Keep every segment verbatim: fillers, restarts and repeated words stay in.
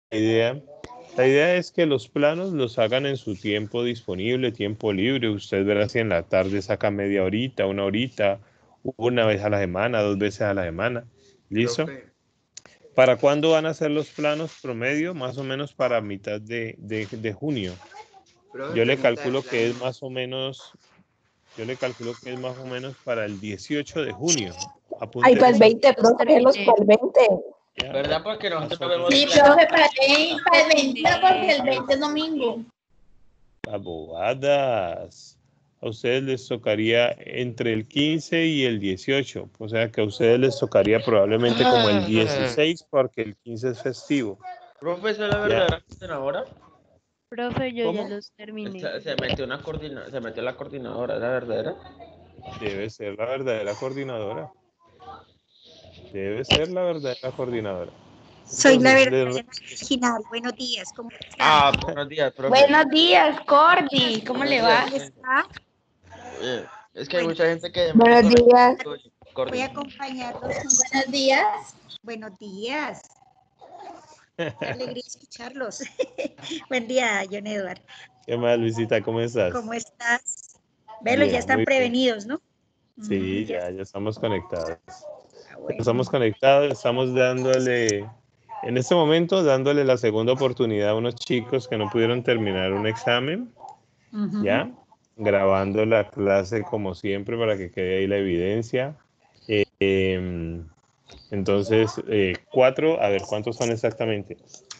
idea, la idea es que los planos los hagan en su tiempo disponible, tiempo libre. Usted verá si en la tarde saca media horita, una horita, una vez a la semana, dos veces a la semana. ¿Listo? Profe. ¿Para cuándo van a ser los planos promedio? Más o menos para mitad de, de, de junio. Profe, Yo le pregunta de calculo que es plano. más o menos, yo le calculo que es más o menos para el dieciocho de junio. Ay, para el Apúntele. veinte, profe, los para el veinte. Ya, ¿Verdad? Porque nosotros más o vemos menos. Sí, clases. profe, para el, para el veinte, porque el veinte es domingo. Abogadas. A ustedes les tocaría entre el quince y el dieciocho. O sea que a ustedes les tocaría probablemente como el dieciséis porque el quince es festivo. Profe, ¿esa es la Ya. verdadera coordinadora? Profe, yo ya ¿Cómo? los terminé. Se, se metió una coordina, se metió la coordinadora, ¿es la verdadera? Debe ser la verdadera coordinadora. Debe ser la verdadera coordinadora. Soy la Entonces, verdadera les- original. Buenos días, ¿cómo está? Ah, buenos días, profe. Buenos días, Cordy. ¿Cómo le va? ¿Cómo está? Eh, es que hay Bueno. mucha gente que... Buenos días. Cordi. Voy a acompañarlos. con- Buenos días. Buenos días. Qué alegría escucharlos. Buen día, John Edward. ¿Qué más, Luisita? ¿Cómo estás? ¿Cómo estás? Velo, Bien, ya están muy bien. prevenidos, ¿no? Sí, Mm, ya, ya estamos conectados. está bueno. Estamos conectados, estamos dándole, en este momento, dándole la segunda oportunidad a unos chicos que no pudieron terminar un examen, Ujú. ¿ya? Grabando la clase como siempre para que quede ahí la evidencia. Eh, eh, entonces, eh, cuatro, a ver, ¿cuántos son exactamente?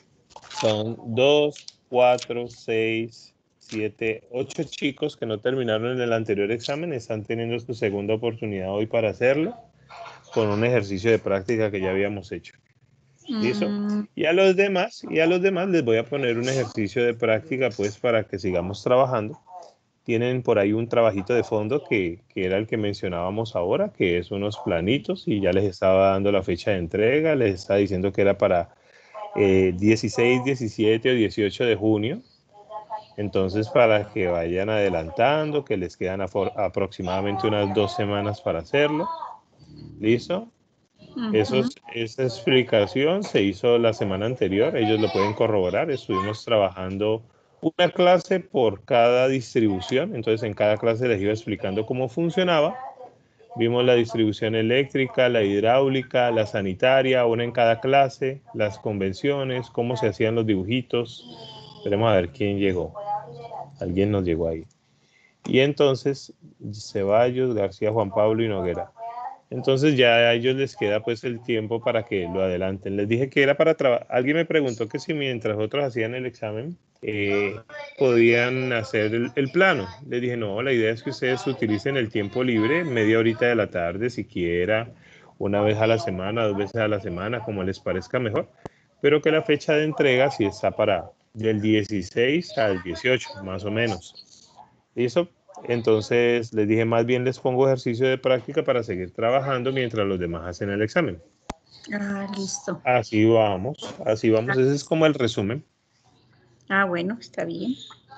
Son dos, cuatro, seis, siete, ocho chicos que no terminaron en el anterior examen, están teniendo su segunda oportunidad hoy para hacerlo con un ejercicio de práctica que ya habíamos hecho. ¿Listo? Mm, Y a los demás, y a los demás les voy a poner un ejercicio de práctica pues para que sigamos trabajando. Tienen por ahí un trabajito de fondo que, que era el que mencionábamos ahora, que es unos planitos y ya les estaba dando la fecha de entrega, les estaba diciendo que era para eh, dieciséis, diecisiete o dieciocho de junio. Entonces, para que vayan adelantando, que les quedan afor- aproximadamente unas dos semanas para hacerlo. ¿Listo? ujú. Esos, esa explicación se hizo la semana anterior, ellos lo pueden corroborar, estuvimos trabajando una clase por cada distribución, entonces en cada clase les iba explicando cómo funcionaba, vimos la distribución eléctrica, la hidráulica, la sanitaria, una en cada clase, las convenciones, cómo se hacían los dibujitos, esperemos a ver quién llegó, alguien nos llegó ahí. Y entonces Ceballos, García, Juan Pablo y Noguera. Entonces ya a ellos les queda pues el tiempo para que lo adelanten. Les dije que era para trabajar. Alguien me preguntó que si mientras otros hacían el examen eh, podían hacer el, el plano. Les dije no, la idea es que ustedes utilicen el tiempo libre, media horita de la tarde siquiera, una vez a la semana, dos veces a la semana, como les parezca mejor. Pero que la fecha de entrega sí está para del dieciséis al dieciocho, más o menos. ¿Listo? Entonces les dije, más bien les pongo ejercicio de práctica para seguir trabajando mientras los demás hacen el examen. Ah, listo. Así vamos, así vamos. Ese es como el resumen. Ah, bueno, está bien.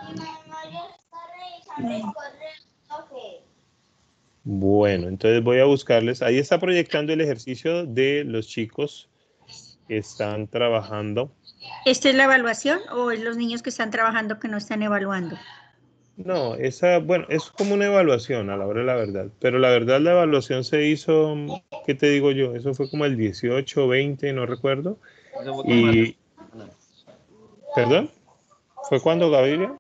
Bueno, entonces voy a buscarles. Ahí está proyectando el ejercicio de los chicos que están trabajando. ¿Esta es la evaluación o es los niños que están trabajando que no están evaluando? No, esa, bueno, es como una evaluación a la hora de la verdad. Pero la verdad la evaluación se hizo, ¿qué te digo yo? Eso fue como el dieciocho, veinte, no recuerdo. Eso fue como Y, la- ¿perdón? ¿Fue cuando, Gaviria?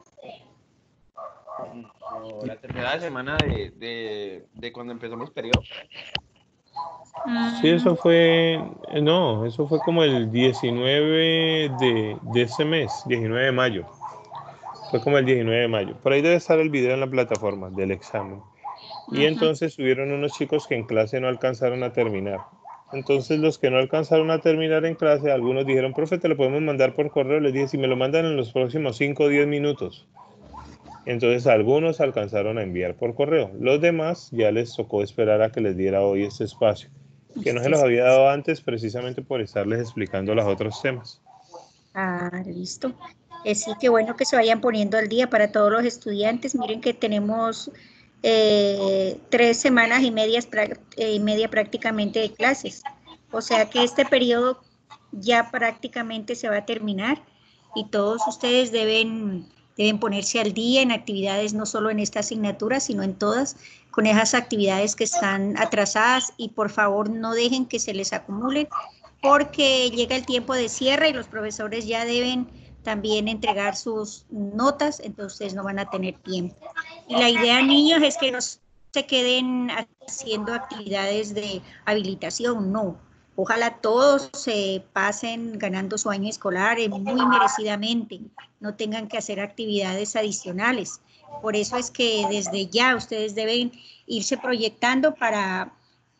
no, la tercera semana de, de, de cuando empezamos periodo. Sí, eso fue, eh, no, eso fue como el diecinueve de, de ese mes, diecinueve de mayo. Fue como el diecinueve de mayo. Por ahí debe estar el video en la plataforma del examen. Y entonces subieron unos chicos que en clase no alcanzaron a terminar. Entonces los que no alcanzaron a terminar en clase, algunos dijeron, profe, te lo podemos mandar por correo. Les dije, si me lo mandan en los próximos cinco o diez minutos. Entonces algunos alcanzaron a enviar por correo. Los demás ya les tocó esperar a que les diera hoy este espacio, que no se los había dado antes precisamente por estarles explicando los otros temas. Ah, listo. Eh, sí, qué bueno que se vayan poniendo al día para todos los estudiantes. Miren que tenemos eh, tres semanas y, medias, prá- eh, y media prácticamente de clases. O sea que este periodo ya prácticamente se va a terminar y todos ustedes deben, deben ponerse al día en actividades, no solo en esta asignatura, sino en todas, con esas actividades que están atrasadas y por favor no dejen que se les acumule porque llega el tiempo de cierre y los profesores ya deben también entregar sus notas, entonces no van a tener tiempo. Y la idea, niños, es que no se queden haciendo actividades de habilitación, no. Ojalá todos se pasen ganando su año escolar muy merecidamente, no tengan que hacer actividades adicionales. Por eso es que desde ya ustedes deben irse proyectando para,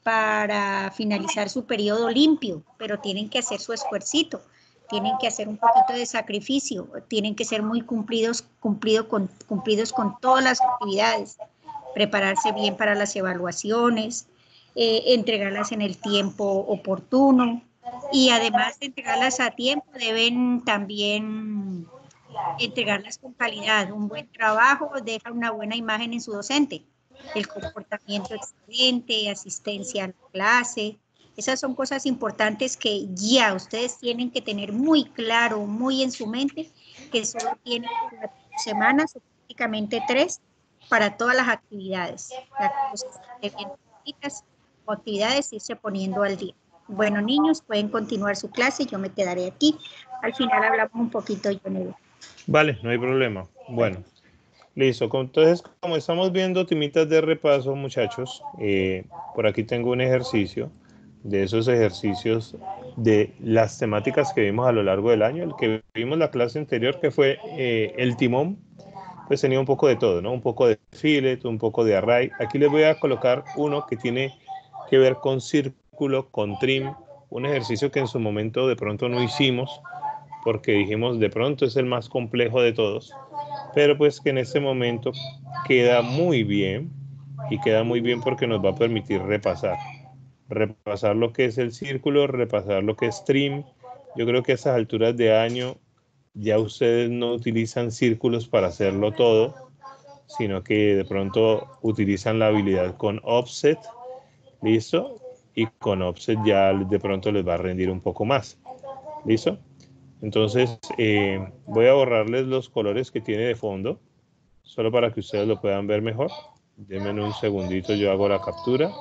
para finalizar su periodo limpio, pero tienen que hacer su esfuercito, tienen que hacer un poquito de sacrificio, tienen que ser muy cumplidos, cumplido con, cumplidos con todas las actividades, prepararse bien para las evaluaciones, eh, entregarlas en el tiempo oportuno y además de entregarlas a tiempo deben también entregarlas con calidad. Un buen trabajo deja una buena imagen en su docente, el comportamiento excelente, asistencia a la clase. Esas son cosas importantes que ya ustedes tienen que tener muy claro, muy en su mente, que solo tienen cuatro semanas, o prácticamente tres, para todas las actividades. Las cosas que bien bonitas, o actividades, irse poniendo al día. Bueno, niños, pueden continuar su clase, yo me quedaré aquí. Al final hablamos un poquito, Jonel. Vale, no hay problema. Bueno, listo. Entonces, como estamos viendo temitas de repaso, muchachos, eh, por aquí tengo un ejercicio de esos ejercicios de las temáticas que vimos a lo largo del año. El que vimos la clase anterior, que fue eh, el timón, pues tenía un poco de todo, ¿no? Un poco de fillet, un poco de array. Aquí les voy a colocar uno que tiene que ver con círculo, con trim, un ejercicio que en su momento de pronto no hicimos, porque dijimos de pronto es el más complejo de todos, pero pues que en este momento queda muy bien, y queda muy bien porque nos va a permitir repasar. Repasar lo que es el círculo, repasar lo que es trim. Yo creo que a estas alturas de año ya ustedes no utilizan círculos para hacerlo todo, sino que de pronto utilizan la habilidad con offset, ¿listo? Y con offset ya de pronto les va a rendir un poco más, ¿listo? Entonces eh, voy a borrarles los colores que tiene de fondo, solo para que ustedes lo puedan ver mejor. Denme un segundito, yo hago la captura.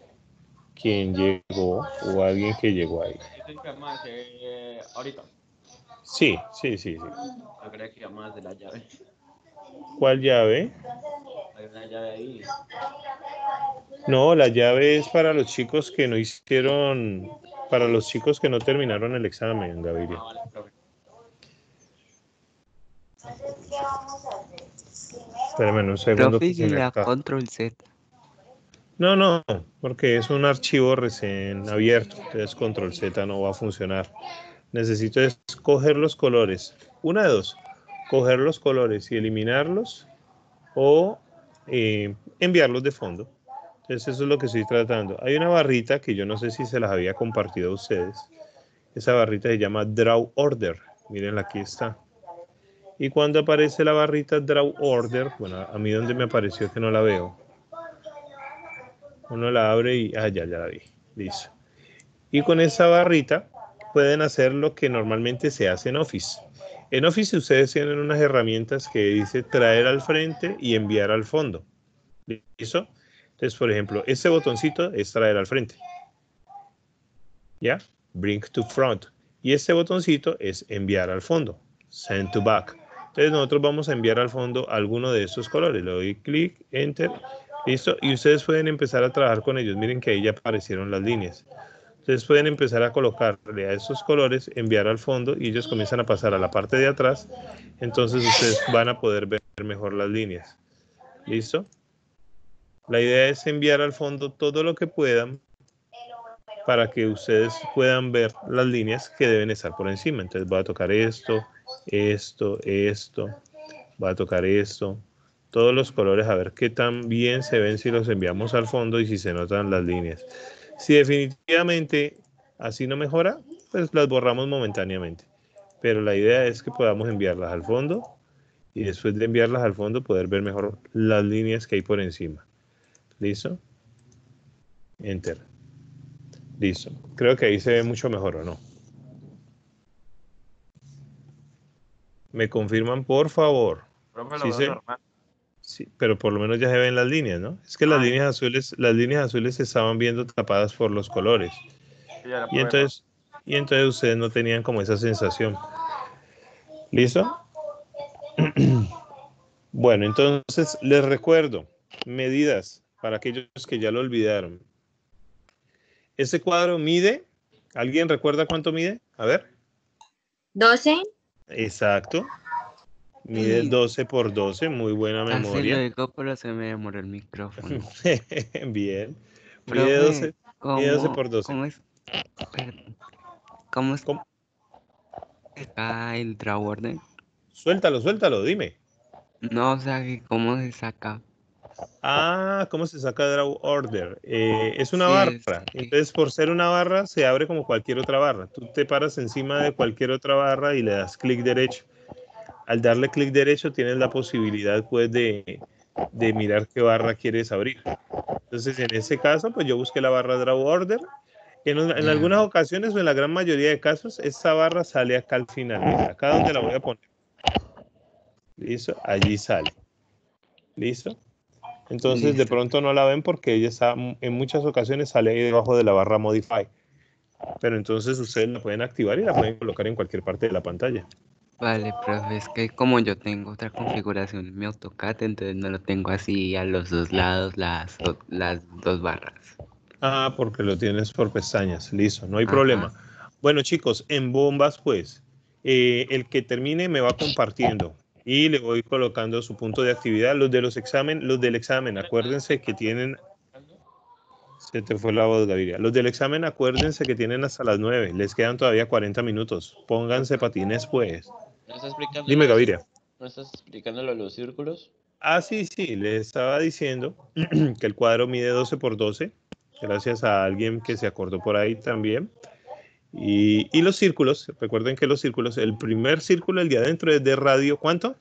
¿Quién llegó o alguien que llegó ahí? Eh, ahorita. Sí, sí, sí, sí. Yo creo que más de la llave. ¿Cuál llave? Hay una llave ahí. No, la llave es para los chicos que no hicieron, para los chicos que no terminaron el examen, Gaviria. Ah, vale, profe. Espérame un segundo. Profe, Que se y me la acaba. control Z. No, no, porque es un archivo recién abierto, entonces control Z no va a funcionar. Necesito escoger los colores. Una de dos, coger los colores y eliminarlos o eh, enviarlos de fondo. Entonces eso es lo que estoy tratando. Hay una barrita que yo no sé si se las había compartido a ustedes. Esa barrita se llama Draw Order. Miren, aquí está. Y cuando aparece la barrita Draw Order, bueno, a mí donde me apareció que no la veo. Uno la abre y, ah, ya, ya la vi. Listo. Y con esa barrita pueden hacer lo que normalmente se hace en Office. En Office ustedes tienen unas herramientas que dice traer al frente y enviar al fondo. ¿Listo? Entonces, por ejemplo, este botoncito es traer al frente. ¿Ya? Bring to front. Y este botoncito es enviar al fondo. Send to back. Entonces nosotros vamos a enviar al fondo alguno de estos colores. Le doy clic, enter. Listo. Y ustedes pueden empezar a trabajar con ellos. Miren que ahí ya aparecieron las líneas. Ustedes pueden empezar a colocarle a esos colores, enviar al fondo y ellos comienzan a pasar a la parte de atrás. Entonces ustedes van a poder ver mejor las líneas. ¿Listo? La idea es enviar al fondo todo lo que puedan para que ustedes puedan ver las líneas que deben estar por encima. Entonces voy a tocar esto, esto, esto, voy a tocar esto, todos los colores, a ver qué tan bien se ven si los enviamos al fondo y si se notan las líneas. Si definitivamente así no mejora, pues las borramos momentáneamente. Pero la idea es que podamos enviarlas al fondo y después de enviarlas al fondo poder ver mejor las líneas que hay por encima. ¿Listo? Enter. Listo. Creo que ahí se ve mucho mejor, ¿o no? Me confirman, por favor. Profe, lo Sí, veo se- normal. sí, pero por lo menos ya se ven las líneas, ¿no? Es que las Ay. líneas azules, las líneas azules se estaban viendo tapadas por los colores. Sí, ya la Y probé, entonces, y entonces ustedes no tenían como esa sensación. ¿Listo? Bueno, entonces les recuerdo medidas para aquellos que ya lo olvidaron. Ese cuadro mide, ¿alguien recuerda cuánto mide? A ver. doce. Exacto. Mide doce por doce, muy buena Casi lo memoria. digo, pero se me demoró el micrófono. Bien. Mide Profe, doce, mide doce ¿cómo, por doce. cómo es? Perdón, ¿cómo ¿Cómo? está el draw order? Suéltalo, suéltalo, dime. No, o sea, que ¿cómo se saca? Ah, ¿cómo se saca draw order? Eh, es una Sí, es barra. que... Entonces, por ser una barra, se abre como cualquier otra barra. Tú te paras encima de cualquier otra barra y le das clic derecho. Al darle clic derecho, tienes la posibilidad, pues, de, de mirar qué barra quieres abrir. Entonces, en ese caso, pues yo busqué la barra draw order. En, un- en Ya. algunas ocasiones o en la gran mayoría de casos, esta barra sale acá al final. Mira, acá donde la voy a poner. ¿Listo? Allí sale. ¿Listo? Entonces, de Listo. pronto no la ven porque ella está, en muchas ocasiones sale ahí debajo de la barra Modify. Pero entonces ustedes la pueden activar y la pueden colocar en cualquier parte de la pantalla. Vale, profe, es que como yo tengo otra configuración en mi AutoCAD, entonces no lo tengo así a los dos lados las, o- las dos barras. Ah, porque lo tienes por pestañas. Listo, no hay Ajá. problema. Bueno, chicos, en bombas, pues, eh, el que termine me va compartiendo y le voy colocando su punto de actividad. Los de los examen, los del examen, acuérdense que tienen. Se te fue la voz, Gaviria. Los del examen, acuérdense que tienen hasta las nueve. Les quedan todavía cuarenta minutos. Pónganse patines, pues. ¿No estás explicando Dime, lo de los, Gaviria. ¿no estás explicando lo de los círculos? Ah, sí, sí, les estaba diciendo que el cuadro mide doce por doce. Gracias a alguien que se acordó por ahí también. Y, y los círculos, recuerden que los círculos, el primer círculo, el de adentro es de radio, ¿cuánto?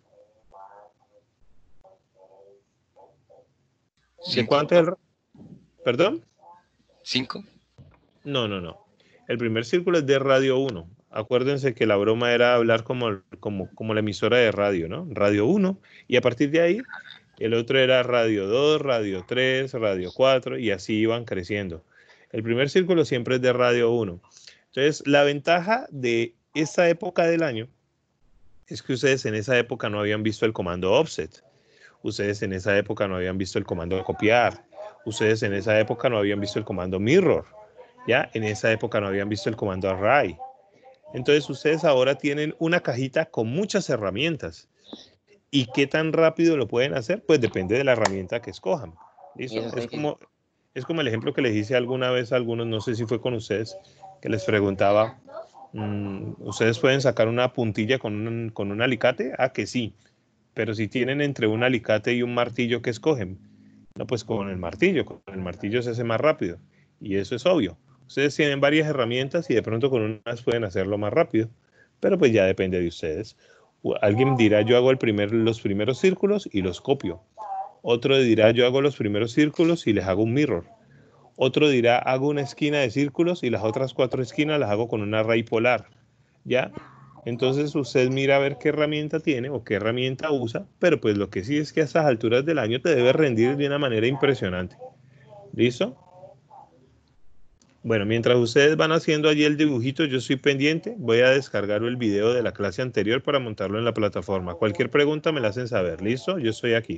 ¿De Cinco. cuánto es el? ¿Perdón? ¿Cinco? No, no, no. El primer círculo es de radio uno. Acuérdense que la broma era hablar como, como, como la emisora de radio, ¿no? Radio uno. Y a partir de ahí, el otro era radio dos, radio tres, radio cuatro, y así iban creciendo. El primer círculo siempre es de radio uno. Entonces, la ventaja de esta época del año es que ustedes en esa época no habían visto el comando offset. Ustedes en esa época no habían visto el comando copiar. Ustedes en esa época no habían visto el comando mirror. ¿Ya? En esa época no habían visto el comando array. Entonces ustedes ahora tienen una cajita con muchas herramientas. ¿Y qué tan rápido lo pueden hacer? Pues depende de la herramienta que escojan. ¿Listo? Es como, es como el ejemplo que les hice alguna vez a algunos, no sé si fue con ustedes, que les preguntaba, mmm, ¿ustedes pueden sacar una puntilla con un, con un alicate? Ah, que sí. Pero si tienen entre un alicate y un martillo, ¿qué escogen? No, pues con el martillo. Con el martillo se hace más rápido. Y eso es obvio. Ustedes tienen varias herramientas y de pronto con unas pueden hacerlo más rápido, pero pues ya depende de ustedes. Alguien dirá, yo hago el primer, los primeros círculos y los copio. Otro dirá, yo hago los primeros círculos y les hago un mirror. Otro dirá, hago una esquina de círculos y las otras cuatro esquinas las hago con un array polar. ¿Ya? Entonces usted mira a ver qué herramienta tiene o qué herramienta usa, pero pues lo que sí es que a estas alturas del año te debe rendir de una manera impresionante. ¿Listo? Bueno, mientras ustedes van haciendo allí el dibujito, yo estoy pendiente. Voy a descargar el video de la clase anterior para montarlo en la plataforma. Cualquier pregunta me la hacen saber. ¿Listo? Yo estoy aquí.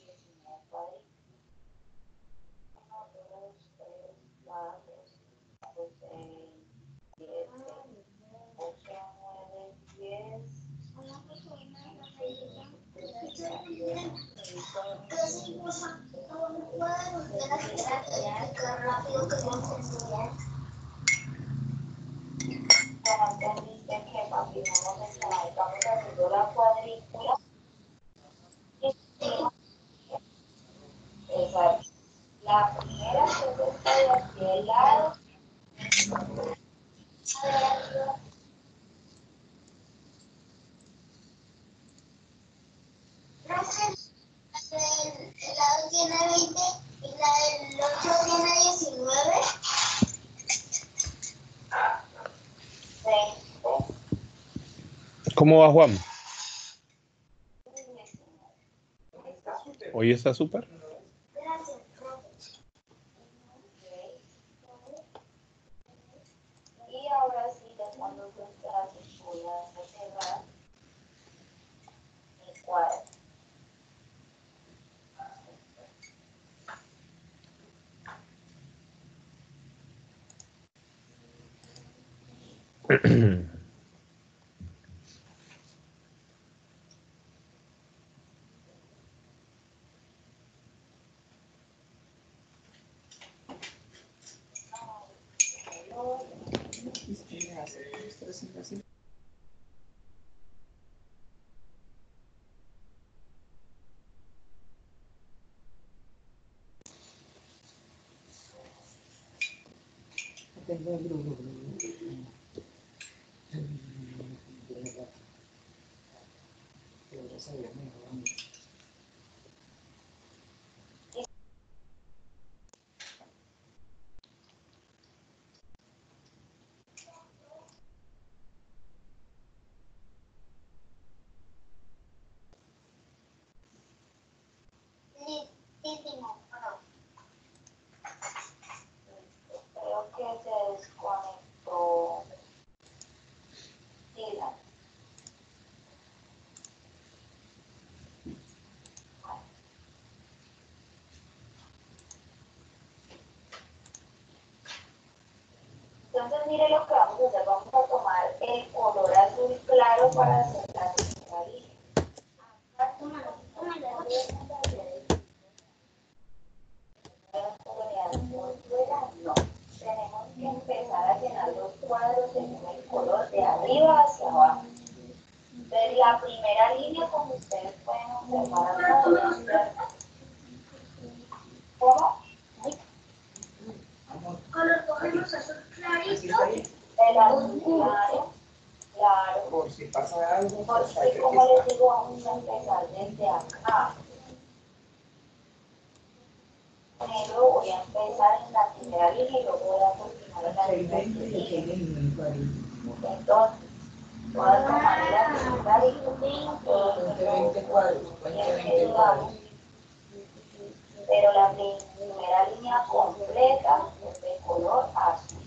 La primera que está de aquel lado. El lado tiene veinte y la del otro tiene diecinueve. ¿Cómo va, Juan? Hoy está súper. Y ahora sí, ya cuando tú estás, voy a cerrar el cuadro. Listísimo. Creo que se desconectó Dylan. Entonces mire lo que vamos a hacer, vamos a tomar el color azul claro para hacer la primera línea. Acá no, tenemos que empezar a llenar los cuadros según el color de arriba hacia abajo. Entonces la primera línea, como ustedes pueden observar acá, ¿cómo? Color cogemos azul clarito. El azul claro, claro. Por si pasa algo. Porque como les digo, vamos a empezar desde acá. Negro voy a empezar en la primera línea y luego voy a continuar en la siguiente línea. Entonces, todas las maneras de estar y todos veinte cuadros, veinte cuadros. Pero la primera línea completa es de color azul.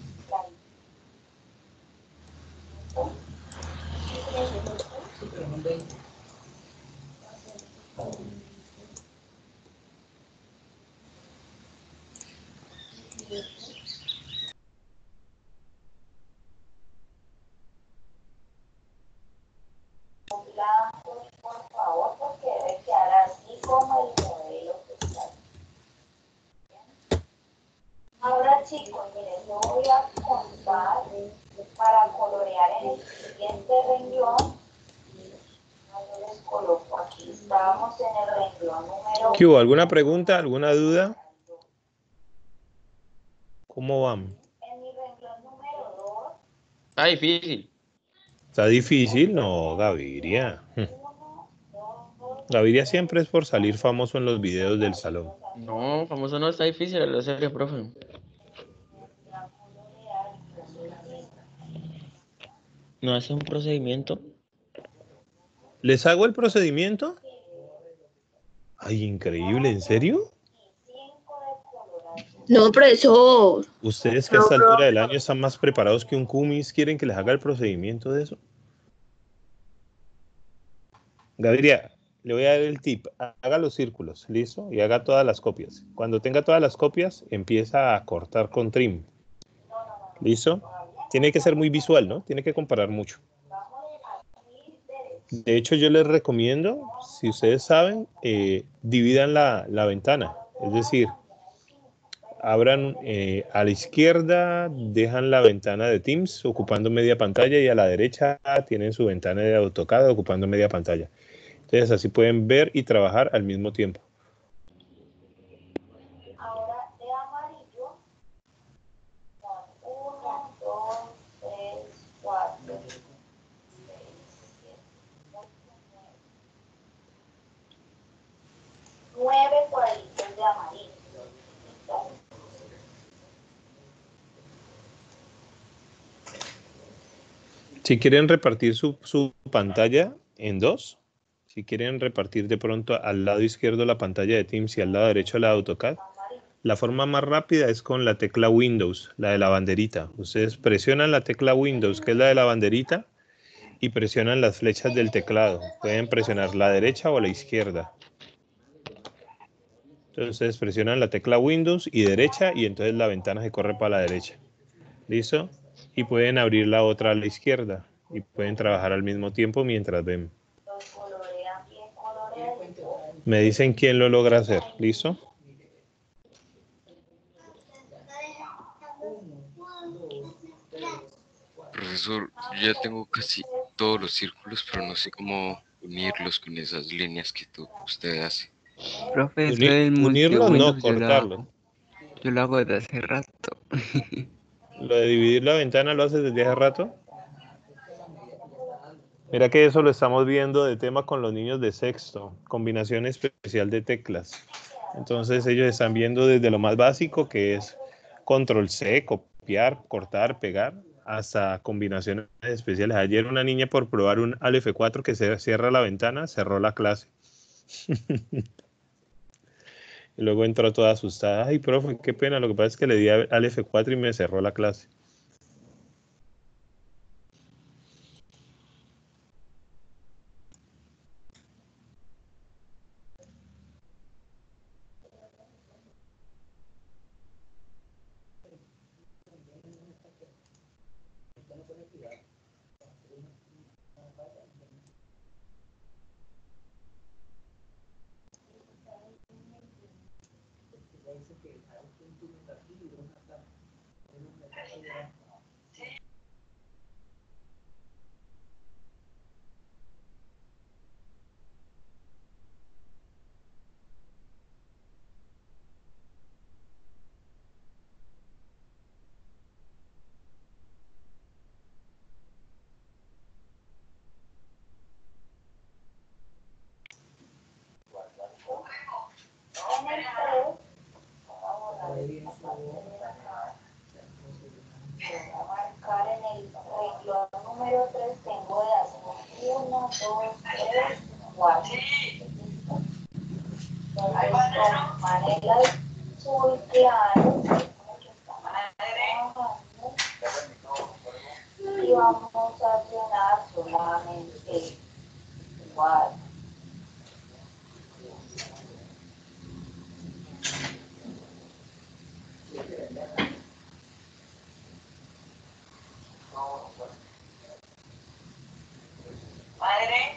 Blanco, por favor, porque debe quedar así como el modelo que está. Ahora chicos, miren, yo voy a contar para colorear en el siguiente renglón. Yo les coloco aquí, estábamos en el renglón número... ¿Qué hubo? ¿Alguna pregunta? ¿Alguna duda? ¿Cómo van? En mi renglón número dos. Está difícil. ¿Está difícil? No, Gaviria. Gaviria siempre es por salir famoso en los videos del salón. No, famoso no está difícil, lo serio, profe. ¿No hace un procedimiento? ¿Les hago el procedimiento? Ay, increíble, ¿en serio? No, profesor. Ustedes que a esta altura del año están más preparados que un cumis, ¿quieren que les haga el procedimiento de eso? Gaviria, le voy a dar el tip. Haga los círculos, ¿listo? Y haga todas las copias. Cuando tenga todas las copias, empieza a cortar con trim. ¿Listo? Tiene que ser muy visual, ¿no? Tiene que comparar mucho. De hecho, yo les recomiendo, si ustedes saben, eh, dividan la, la ventana. Es decir, abran eh, a la izquierda, dejan la ventana de Teams ocupando media pantalla y a la derecha tienen su ventana de AutoCAD ocupando media pantalla. Entonces así pueden ver y trabajar al mismo tiempo. Ahora de amarillo, uno, dos, tres, cuatro, seis, siete, ocho, nueve. Nueve cuadritos de amarillo. Si quieren repartir su, su pantalla en dos, Si quieren repartir de pronto al lado izquierdo la pantalla de Teams y al lado derecho la de AutoCAD, la forma más rápida es con la tecla Windows, la de la banderita. Ustedes presionan la tecla Windows, que es la de la banderita, y presionan las flechas del teclado. Pueden presionar la derecha o la izquierda. Entonces ustedes presionan la tecla Windows y derecha, y entonces la ventana se corre para la derecha. ¿Listo? Y pueden abrir la otra a la izquierda. Y pueden trabajar al mismo tiempo mientras ven. Me dicen quién lo logra hacer. ¿Listo? Profesor, yo ya tengo casi todos los círculos, pero no sé cómo unirlos con esas líneas que tú, usted hace. Profe, eso Uni- del unirlos, no, multi-Windows yo lo cortarlos. hago. Yo lo hago desde hace rato. Lo de dividir la ventana lo haces desde hace rato. Mira que eso lo estamos viendo de tema con los niños de sexto, combinación especial de teclas. Entonces ellos están viendo desde lo más básico, que es control C, copiar, cortar, pegar, hasta combinaciones especiales. Ayer una niña, por probar un Alt F cuatro que se cierra la ventana, cerró la clase. Y luego entró toda asustada. Ay, profe, qué pena, lo que pasa es que le di al F cuatro y me cerró la clase. Marcar en el renglón número tres tengo de hacer uno, dos, tres, cuatro. Entonces, con manera azul claro, y vamos a llenar solamente cuatro. Madre.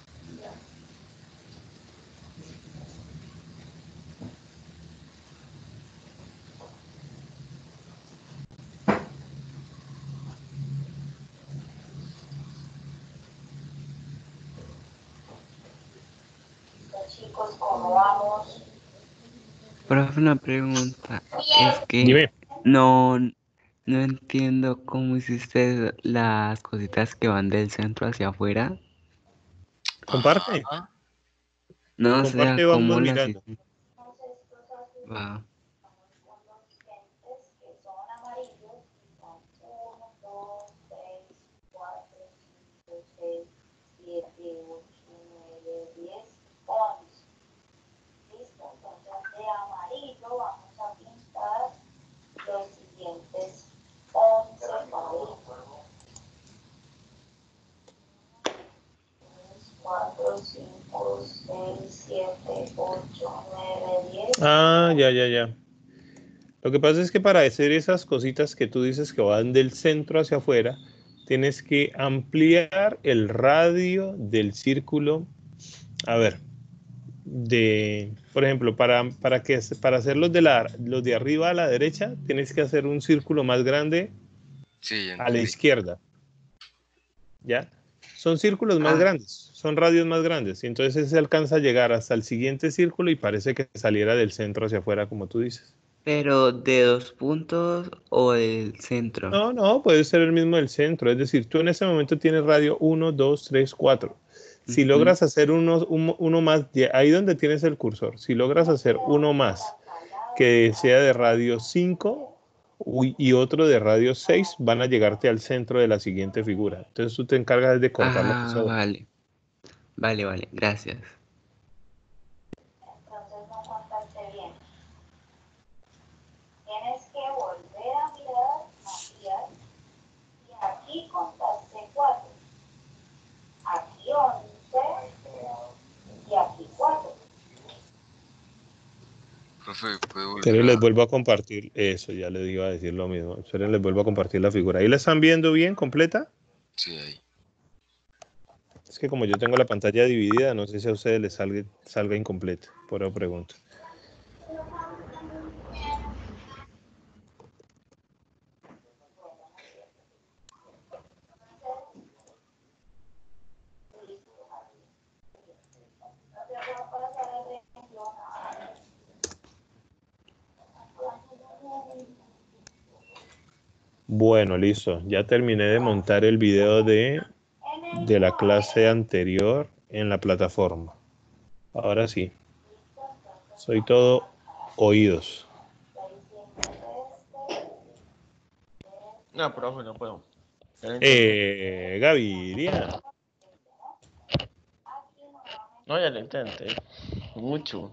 Chicos, ¿cómo vamos? Profe, una pregunta. Es que Dime. no, no entiendo cómo hiciste las cositas que van del centro hacia afuera. Comparte. Ah, No, o sea, Comparte y vamos cómo las mirando. hiciste. Va. Que son amarillos, son uno, dos, tres, cuatro, cinco, seis, siete, ocho, nueve, diez, once. ¿Listo? Entonces de amarillo vamos a pintar los siguientes once cuadritos. cuatro, cinco, seis, siete, ocho, nueve, diez. Ah, ya, ya, ya. Lo que pasa es que para hacer esas cositas que tú dices que van del centro hacia afuera, tienes que ampliar el radio del círculo. A ver, de, por ejemplo, para, para, que, para hacer los de, la, los de arriba a la derecha, tienes que hacer un círculo más grande sí, ya a la entendí. izquierda. ¿Ya? Son círculos más Ah. grandes, son radios más grandes. Y entonces se alcanza a llegar hasta el siguiente círculo y parece que saliera del centro hacia afuera, como tú dices. Pero de dos puntos o del centro. No, no, puede ser el mismo del centro. Es decir, tú en ese momento tienes radio uno, dos, tres, cuatro. Si Ujú. logras hacer uno, uno, uno más, de ahí donde tienes el cursor, si logras hacer uno más que sea de radio cinco y otro de radio seis, van a llegarte al centro de la siguiente figura. Entonces tú te encargas de cortar lo que Ah, sobra. vale. Vale, vale, gracias. Entonces no contaste bien. Tienes que volver a mirar, Matías, y aquí contaste cuatro. Aquí once y aquí cuatro. Profe, ¿puedo volver Pero les a...? vuelvo a compartir eso, ya les iba a decir lo mismo. Esperen, les vuelvo a compartir la figura. ¿Ahí la están viendo bien, completa? Sí, ahí. Es que como yo tengo la pantalla dividida, no sé si a ustedes les salga, salga incompleta. Por eso pregunto. Bueno, listo. Ya terminé de montar el video de, de la clase anterior en la plataforma. Ahora sí. Soy todo oídos. No, profe, no puedo. Ya lo intenté. Eh, Gaviria. No, ya lo intenté. Mucho.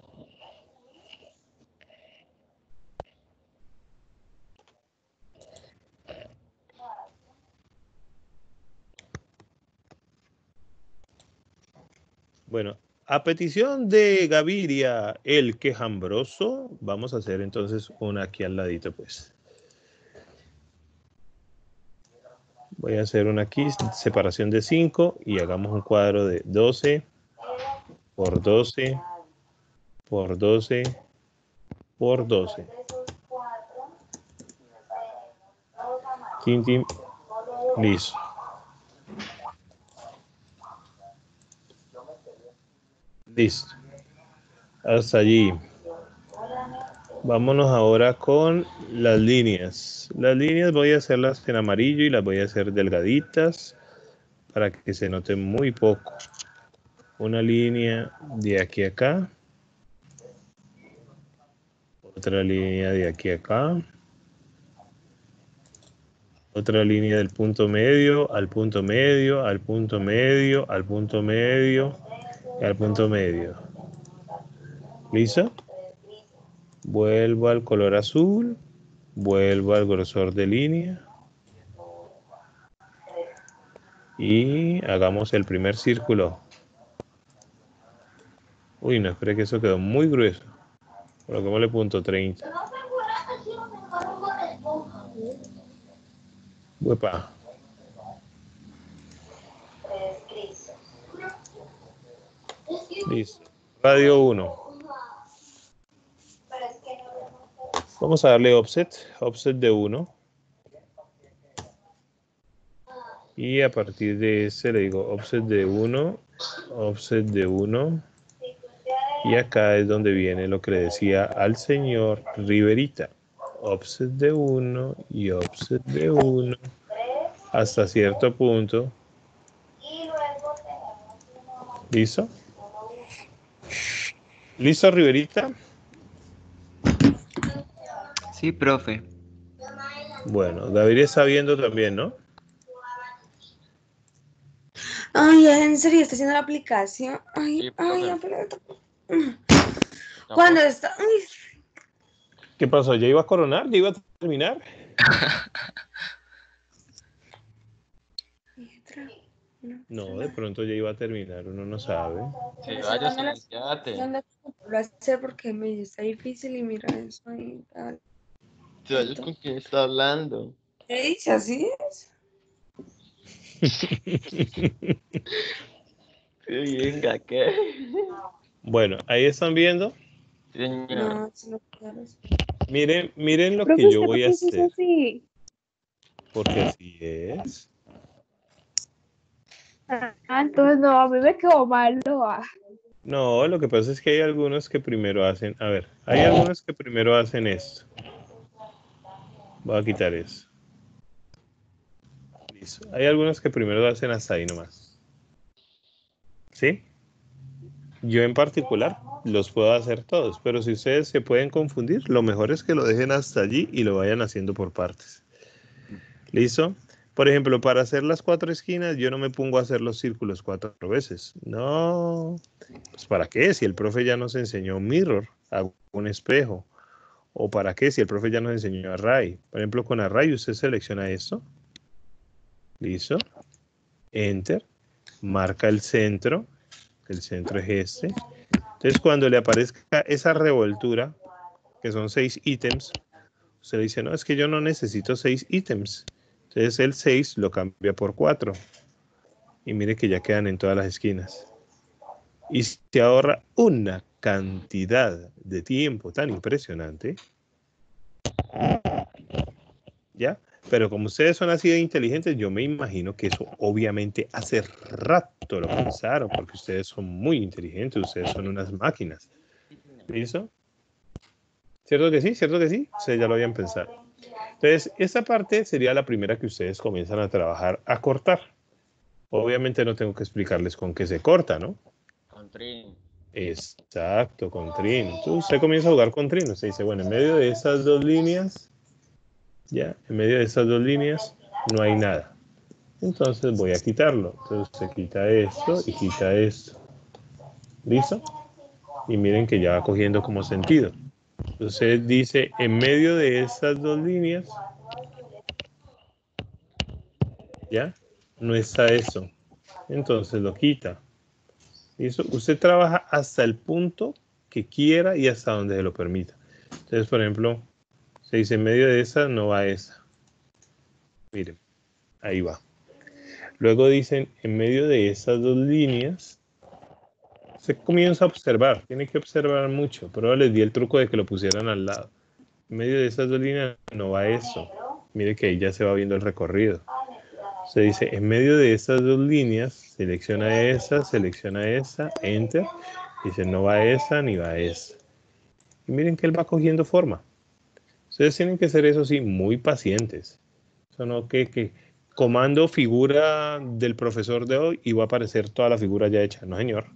Bueno, a petición de Gaviria, el quejambroso, vamos a hacer entonces una aquí al ladito, pues. Voy a hacer una aquí, separación de cinco, y hagamos un cuadro de doce por doce por doce por doce. Tin, tin. Listo. Listo. Hasta allí. Vámonos ahora con las líneas. Las líneas voy a hacerlas en amarillo y las voy a hacer delgaditas para que se note muy poco. Una línea de aquí a acá. Otra línea de aquí a acá. Otra línea del punto medio al punto medio, al punto medio, al punto medio y al punto medio. ¿Listo? Vuelvo al color azul. Vuelvo al grosor de línea. Y hagamos el primer círculo. Uy, no, espere que eso quedó muy grueso. Coloquémosle punto treinta. Uepa. Listo. Radio uno. Vamos a darle offset. Offset de uno. Y a partir de ese le digo offset de uno. Offset de uno. Y acá es donde viene lo que le decía al señor Riverita. Offset de uno y offset de uno. Hasta cierto punto. ¿Listo? ¿Listo, Riverita? Sí, profe. Bueno, Gabriel está viendo también, ¿no? Ay, en serio, está haciendo la aplicación. Ay, Sí, ay, profe. ya, pero- No, ¿Cuándo profe. está? Ay, ¿Qué pasó? ¿Ya iba a coronar? ¿Ya iba a terminar? No, de pronto ya iba a terminar, uno no sabe. Sí, Pero vaya, si no las- silenciate. ¿dónde lo hacer? Porque me está difícil y mira eso y tal. Te vayas con quién está hablando. ¿Qué dice? ¿Así es? Sí, venga, ¿qué? Bueno, ahí están viendo. Sí, señora. No, si no quieres. Miren, miren lo Profe, que yo ¿usted voy a por qué se hizo hacer. así? Porque así es. Ah, entonces no, a mí me quedó mal, no va. No, lo que pasa es que hay algunos que primero hacen. A ver, hay algunos que primero hacen esto. Voy a quitar eso. Listo. Hay algunos que primero hacen hasta ahí nomás. ¿Sí? Yo en particular los puedo hacer todos, pero si ustedes se pueden confundir, lo mejor es que lo dejen hasta allí y lo vayan haciendo por partes. ¿Listo? Por ejemplo, para hacer las cuatro esquinas, yo no me pongo a hacer los círculos cuatro veces. No, pues ¿para qué? Si el profe ya nos enseñó mirror, hago un espejo. ¿O para qué? Si el profe ya nos enseñó array. Por ejemplo, con array usted selecciona esto. Listo. Enter. Marca el centro. El centro es este. Entonces, cuando le aparezca esa revoltura, que son seis ítems, usted dice, no, es que yo no necesito seis ítems. Entonces, el seis lo cambia por cuatro. Y mire que ya quedan en todas las esquinas. Y se ahorra una cantidad de tiempo tan impresionante. ¿Ya? Pero como ustedes son así de inteligentes, yo me imagino que eso obviamente hace rato lo pensaron, porque ustedes son muy inteligentes, ustedes son unas máquinas. ¿Listo? ¿Cierto que sí? ¿Cierto que sí? Ustedes ya lo habían pensado. Entonces, esta parte sería la primera que ustedes comienzan a trabajar, a cortar. Obviamente no tengo que explicarles con qué se corta, ¿no? Con trin. Exacto, con trin. Entonces, usted comienza a jugar con trin. Usted dice, bueno, en medio de esas dos líneas, ya, en medio de esas dos líneas no hay nada. Entonces voy a quitarlo. Entonces se quita esto y quita esto. ¿Listo? Y miren que ya va cogiendo como sentido. Entonces dice, en medio de esas dos líneas, ya, no está eso. Entonces lo quita. ¿Listo? Usted trabaja hasta el punto que quiera y hasta donde se lo permita. Entonces, por ejemplo, se dice en medio de esa no va esa. Miren, ahí va. Luego dicen en medio de esas dos líneas, se comienza a observar. Tiene que observar mucho, pero les di el truco de que lo pusieran al lado. En medio de esas dos líneas no va eso. Mire que ahí ya se va viendo el recorrido. Se dice, en medio de estas dos líneas, selecciona esa, selecciona esa, enter. Dice, no va esa ni va esa. Y miren que él va cogiendo forma. Ustedes tienen que ser, eso sí, muy pacientes. Eso no que, que comando figura del profesor de hoy y va a aparecer toda la figura ya hecha. No, señor.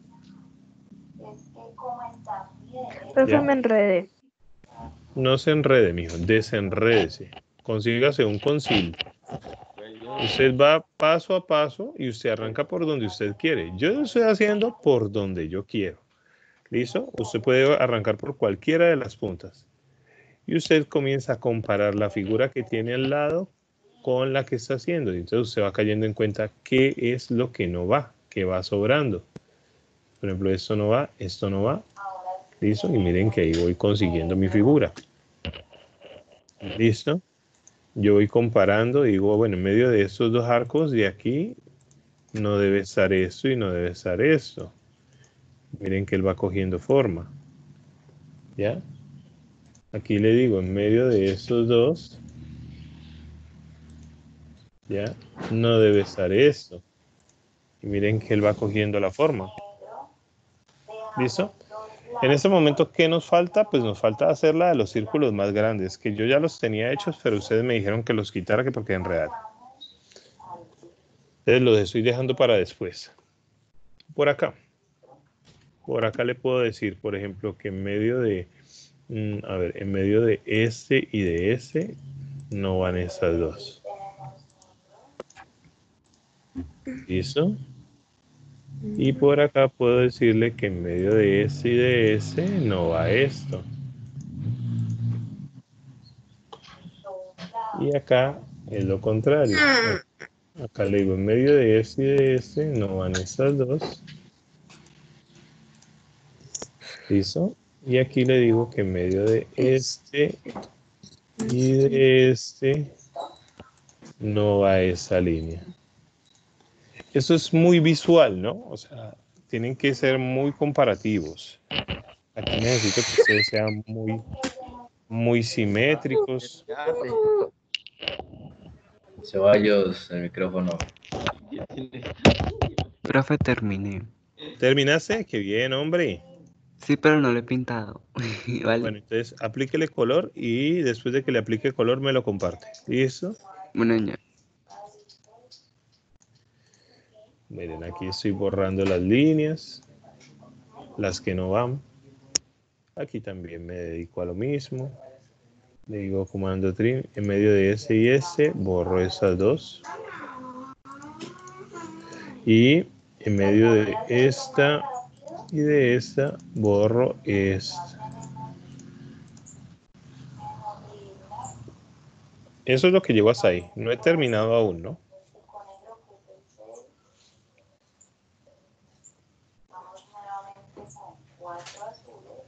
Profe, ¿Ya? me enredé. No se enrede, mijo. Desenrédese. Consígase un concilio. Usted va paso a paso y usted arranca por donde usted quiere. Yo lo estoy haciendo por donde yo quiero. ¿Listo? Usted puede arrancar por cualquiera de las puntas. Y usted comienza a comparar la figura que tiene al lado con la que está haciendo. Y entonces usted va cayendo en cuenta qué es lo que no va, qué va sobrando. Por ejemplo, esto no va, esto no va. ¿Listo? Y miren que ahí voy consiguiendo mi figura. ¿Listo? Yo voy comparando y digo, bueno, en medio de estos dos arcos de aquí no debe estar esto y no debe estar esto. Miren que él va cogiendo forma. ¿Ya? Aquí le digo, en medio de estos dos, ¿ya? No debe estar esto. Y miren que él va cogiendo la forma. ¿Listo? En este momento, ¿qué nos falta? Pues nos falta hacer la de los círculos más grandes, que yo ya los tenía hechos, pero ustedes me dijeron que los quitara que porque enredar. Entonces los estoy dejando para después. Por acá. Por acá le puedo decir, por ejemplo, que en medio de, mm, a ver, en medio de este y de este, no van estas dos. ¿Listo? Y por acá puedo decirle que en medio de ese y de ese no va esto. Y acá es lo contrario. Acá le digo, en medio de ese y de ese no van estas dos. ¿Listo? Y aquí le digo que en medio de este y de este no va esa línea. Eso es muy visual, ¿no? O sea, tienen que ser muy comparativos. Aquí necesito que ustedes sean muy, muy simétricos. Ceballos, el micrófono. Profe, terminé. ¿Terminaste? Qué bien, hombre. Sí, pero no lo he pintado. Vale. Bueno, entonces aplíquele color y después de que le aplique color me lo comparte. ¿Listo? Bueno, ya. Miren, aquí estoy borrando las líneas, las que no van. Aquí también me dedico a lo mismo. Le digo comando trim, en medio de ese y ese, borro esas dos. Y en medio de esta y de esta borro esta. Eso es lo que llevo hasta ahí. No he terminado aún, ¿no? Vamos nuevamente con cuatro azules.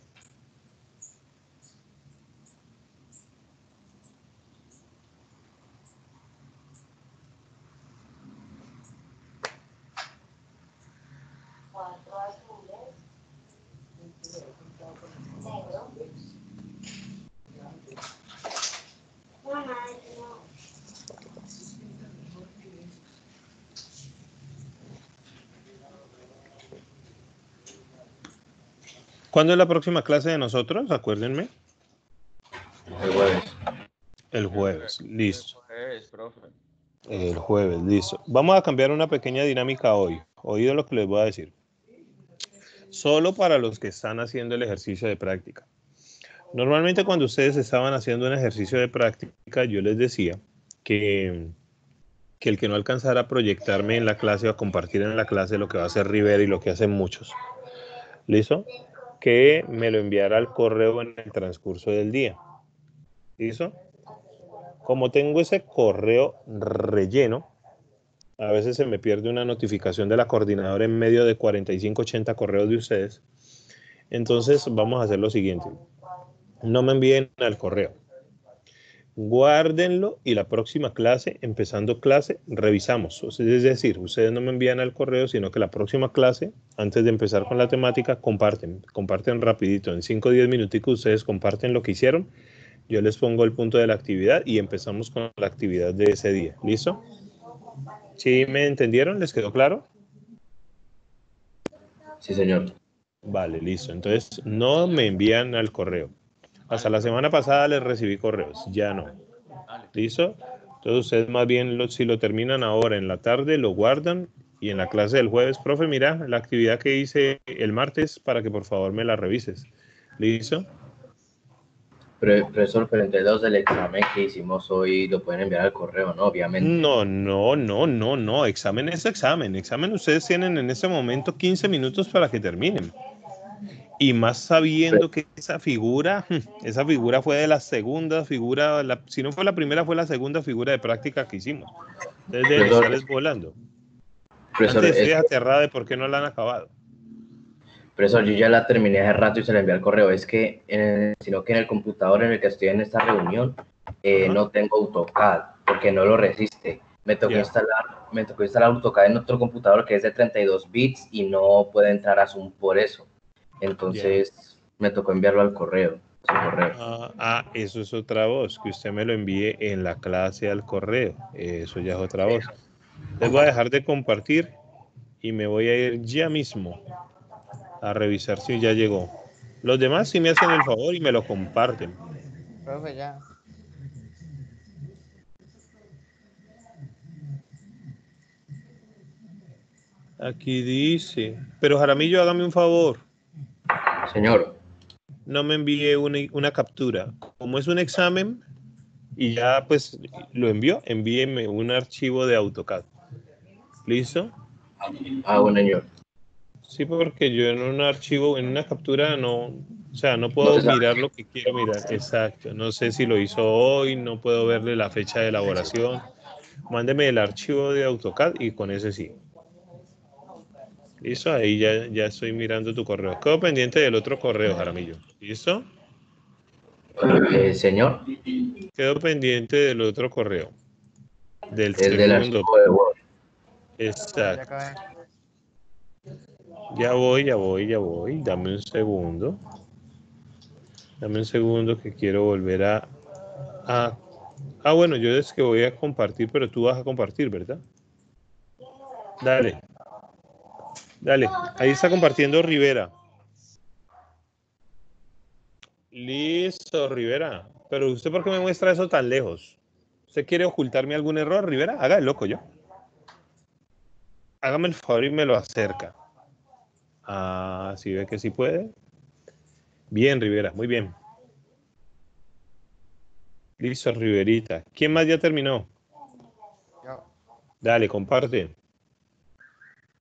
Cuatro azules. Negro. Mamá, no. ¿Cuándo es la próxima clase de nosotros? Acuérdenme. El jueves. El jueves, listo. Jueves, profe. El jueves, listo. Vamos a cambiar una pequeña dinámica hoy. Oído lo que les voy a decir. Solo para los que están haciendo el ejercicio de práctica. Normalmente cuando ustedes estaban haciendo un ejercicio de práctica, yo les decía que, que el que no alcanzara a proyectarme en la clase o a compartir en la clase lo que va a hacer Rivera y lo que hacen muchos. ¿Listo? Que me lo enviara al correo en el transcurso del día. ¿Listo? Como tengo ese correo relleno, a veces se me pierde una notificación de la coordinadora en medio de cuarenta y cinco, ochenta correos de ustedes. Entonces vamos a hacer lo siguiente. No me envíen al correo. Guárdenlo y la próxima clase, empezando clase, revisamos. Es decir, ustedes no me envían al correo, sino que la próxima clase, antes de empezar con la temática, comparten. Comparten rapidito. En cinco o diez minuticos ustedes comparten lo que hicieron. Yo les pongo el punto de la actividad y empezamos con la actividad de ese día. ¿Listo? ¿Sí me entendieron? ¿Les quedó claro? Sí, señor. Vale, listo. Entonces, no me envían al correo. Hasta la semana pasada les recibí correos. Ya no. ¿Listo? Entonces, ustedes más bien, lo, si lo terminan ahora en la tarde, lo guardan. Y en la clase del jueves, profe, mira, la actividad que hice el martes para que por favor me la revises. ¿Listo? Pre- Profesor, pero entonces los del examen que hicimos hoy lo pueden enviar al correo, ¿no? Obviamente. No, no, no, no, no. Examen es examen. Examen ustedes tienen en este momento quince minutos para que terminen. Y más sabiendo que esa figura, esa figura fue de la segunda figura, la, si no fue la primera, fue la segunda figura de práctica que hicimos. Entonces deben Profesor, estarles volando. Profesor, Antes estoy es- aterrada de por qué no la han acabado. Profesor, yo ya la terminé hace rato y se la envié al correo. Es que, en el- sino que en el computador en el que estoy en esta reunión eh, Ajá. no tengo AutoCAD porque no lo resiste. Me tocó Ya. instalar, me tocó instalar AutoCAD en otro computador que es de treinta y dos bits y no puede entrar a Zoom por eso. Entonces me tocó enviarlo al correo. Su correo. Ah, ah, eso es otra voz, que usted me lo envíe en la clase al correo. Eso ya es otra voz. Les voy a dejar de compartir y me voy a ir ya mismo a revisar si ya llegó. Los demás sí me hacen el favor y me lo comparten. Profe, ya. Aquí dice, pero Jaramillo, hágame un favor. Señor. No me envíe una, una captura. Como es un examen y ya pues lo envió, envíeme un archivo de AutoCAD. ¿Listo? Ah, bueno, señor. Sí, porque yo en un archivo, en una captura no, o sea, no puedo No mirar lo que quiero mirar. Exacto. No sé si lo hizo hoy, no puedo verle la fecha de elaboración. Mándeme el archivo de AutoCAD y con ese sí. ¿Listo? Ahí ya, ya estoy mirando tu correo. Quedo pendiente del otro correo, Jaramillo. ¿Listo? Eh, señor. Quedo pendiente del otro correo. Del El segundo. del archivo de Word. Exacto. Ya voy, ya voy, ya voy. Dame un segundo. Dame un segundo que quiero volver a... a ah, bueno, yo es que voy a compartir, pero tú vas a compartir, ¿verdad? Dale. Dale. Ahí está compartiendo Rivera. Listo, Rivera. Pero ¿usted por qué me muestra eso tan lejos? ¿Usted quiere ocultarme algún error, Rivera? Haga el loco yo. Hágame el favor y me lo acerca. Ah, ¿sí ve que sí puede? Bien, Rivera, muy bien. Listo, Riverita. ¿Quién más ya terminó? Yo. Dale, comparte.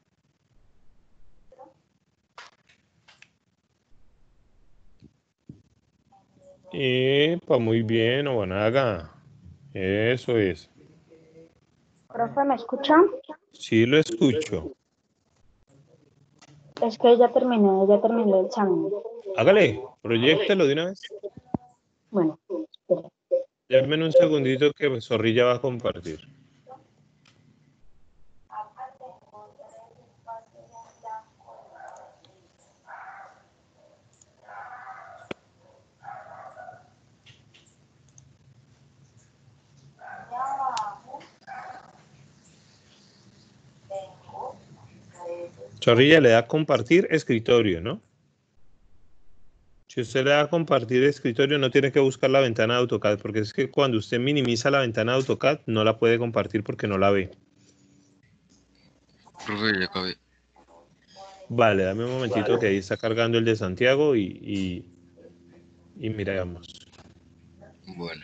Epa, muy bien, Obanaga. Eso es. Profe, ¿me escucha? Sí lo escucho. Es que ya terminé, ya terminé el examen. Hágale, proyéctelo de una vez. Bueno, espera. Dame un segundito que Zorrilla va a compartir. Zorrilla le da a compartir escritorio, ¿no? Si usted le da a compartir escritorio, no tiene que buscar la ventana de AutoCAD, porque es que cuando usted minimiza la ventana de AutoCAD, no la puede compartir porque no la ve. Profe, ya acabé. Vale, dame un momentito que ahí está cargando el de Santiago y, y, y miramos. Bueno.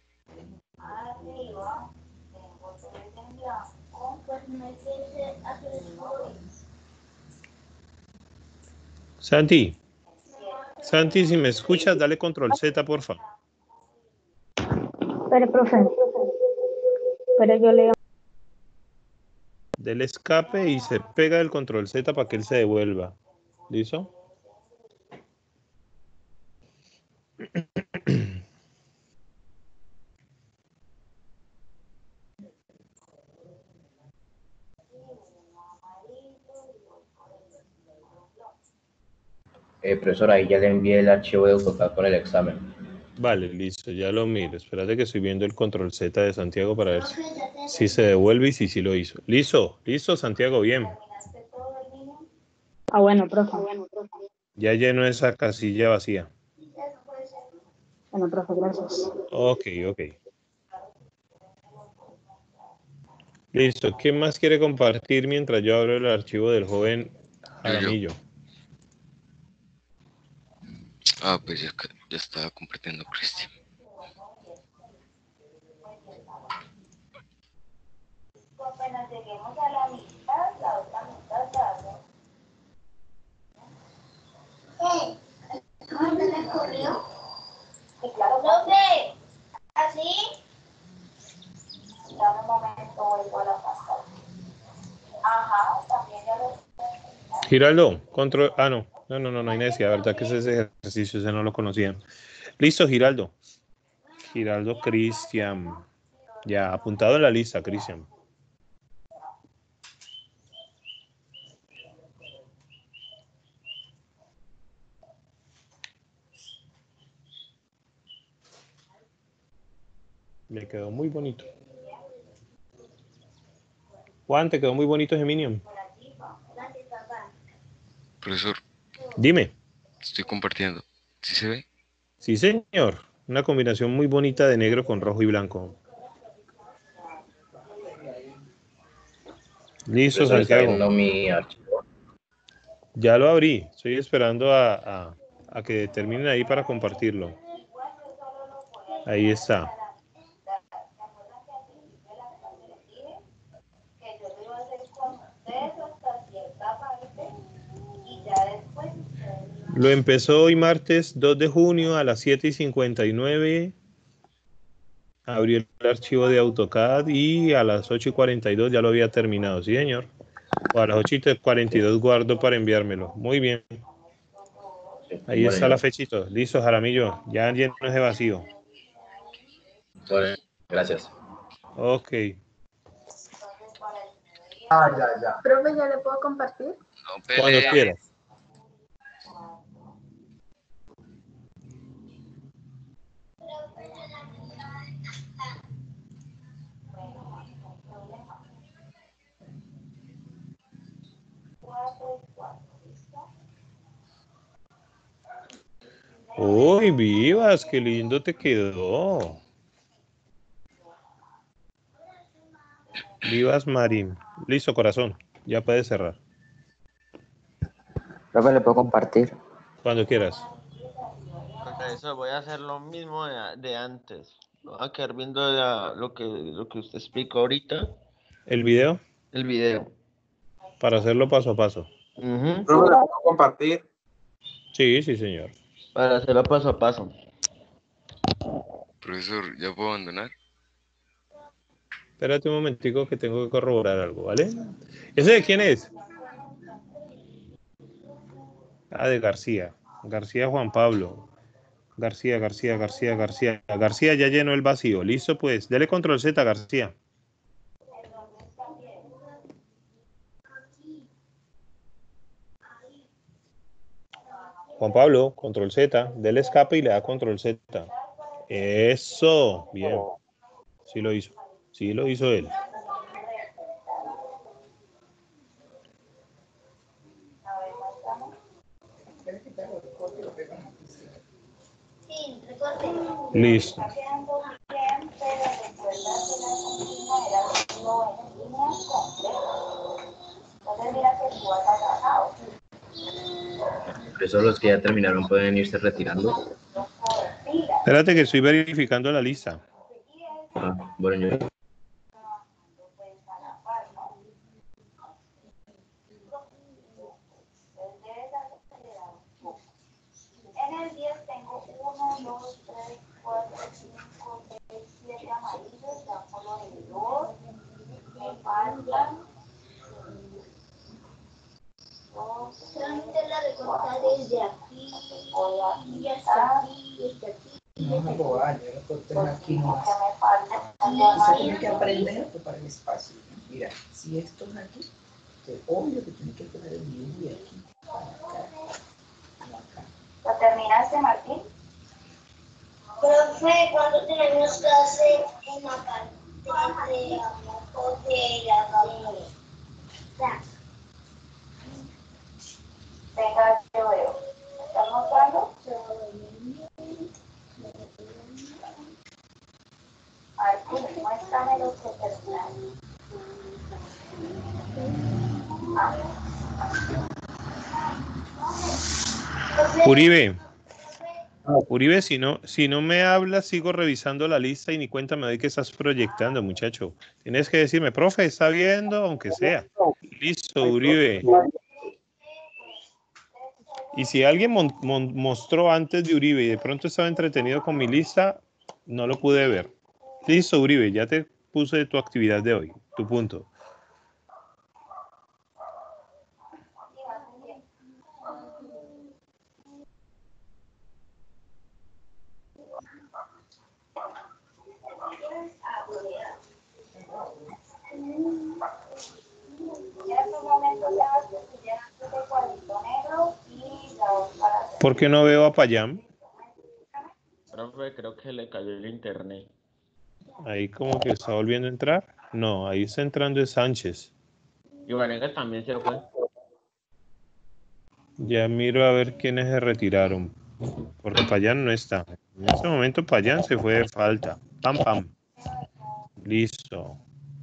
Santi, Santi, si me escuchas, dale control Z, por favor. Pero, profe, pero yo leo. Del escape y se pega el control Z para que él se devuelva. ¿Listo? Eh, profesor, ahí ya le envié el archivo de AutoCAD con el examen. Vale, listo, ya lo miro. Espérate que estoy viendo el control Z de Santiago para ver si, si se devuelve y si sí lo hizo. Listo, listo, Santiago, bien. Ah, bueno, profe. Ya lleno esa casilla vacía. Bueno, profe, gracias. Ok, ok. Listo, ¿quién más quiere compartir mientras yo abro el archivo del joven Jaramillo? Ah, pues ya, ya estaba compartiendo Cristian. Apenas lleguemos a la mitad, la otra mitad se hace. ¡Eh! ¿Cómo te le corrió? Sí, claro, profe. ¿Así? Dame un momento, vuelvo a la pasta. Ajá, también ya lo... Giraldo, control... Ah, no. No, no, no, no hay necesidad. La verdad que ese ejercicio ese no lo conocían. Listo, Giraldo. Giraldo Cristian. Ya, apuntado en la lista, Cristian. Me quedó muy bonito. Juan, te quedó muy bonito ese Minion. Profesor. Dime. Estoy compartiendo. ¿Sí se ve? Sí, señor. Una combinación muy bonita de negro con rojo y blanco. Listo, Profesor, ¿está Santiago. viendo mi archivo? Ya lo abrí. Estoy esperando a, a, a que terminen ahí para compartirlo. Ahí está. Lo empezó hoy martes dos de junio a las siete y cincuenta y nueve. Abrió el archivo de AutoCAD y a las ocho y cuarenta y dos ya lo había terminado, ¿sí, señor? O a las ocho y cuarenta y dos guardo para enviármelo. Muy bien. Ahí Bueno, está la yo- fechita. Listo, Jaramillo. Ya lleno ese vacío. Vale, gracias. Ok. Ah, ya, ya. Profe, ¿ya le puedo compartir? No Cuando pelee. quieras. Uy, vivas, qué lindo te quedó. Vivas Marín. Listo, corazón. Ya puedes cerrar. Profe, ¿le puedo compartir? Cuando quieras. Eso voy a hacer lo mismo de, de antes. Voy a quedar viendo la- lo que lo que usted explicó ahorita. ¿El video? El video. Para hacerlo paso a paso. Ujú. ¿Puedo compartir? Sí, sí, señor. Para hacerlo paso a paso. Profesor, ¿ya puedo abandonar? Espérate un momentico que tengo que corroborar algo, ¿vale? ¿Ese de quién es? Ah, de García. García Juan Pablo. García, García, García, García. García ya llenó el vacío. Listo, pues. Dele control Z, García. Juan Pablo, control Z. Dele escape y le da control Z. Eso. Bien. Sí lo hizo. Sí lo hizo él. Listo. Por eso los que ya terminaron pueden irse retirando. Espérate que estoy verificando la lista. Ah, bueno, yo... En el diez tengo uno, dos, tres, cuatro, cinco, seis, siete amarillos, ya coloré dos, me faltan dos, solamente la recortar desde aquí, y hasta aquí, y hasta aquí. No me boba, yo recorté aquí nomás. Me falta Eso tiene que aprender para el espacio. Mira, si esto es aquí, es obvio que tiene que poner el dibujo de aquí. Acá, acá. ¿Lo terminaste, Martín? Profe, ¿cuándo tenemos clase en la parte de abajo de la gaveta? Venga, yo veo. ¿Me estás mostrando? Martín, muéstrame lo que terminaste. Ah. Uribe. Uribe, si no, si no me hablas, sigo revisando la lista y ni cuenta me doy que estás proyectando, muchacho. Tienes que decirme, profe, está viendo, aunque sea. Listo, Uribe. Y si alguien mon, mon, mostró antes de Uribe y de pronto estaba entretenido con mi lista, no lo pude ver. Listo, Uribe, ya te puse tu actividad de hoy, tu punto. ¿Por qué no veo a Payam? Profe, creo que le cayó el internet. Ahí como que está volviendo a entrar. No, ahí está entrando es Sánchez. Y Vanegas también se fue. Ya miro a ver quiénes se retiraron. Porque Payán no está. En este momento Payán se fue de falta. Pam, pam. Listo.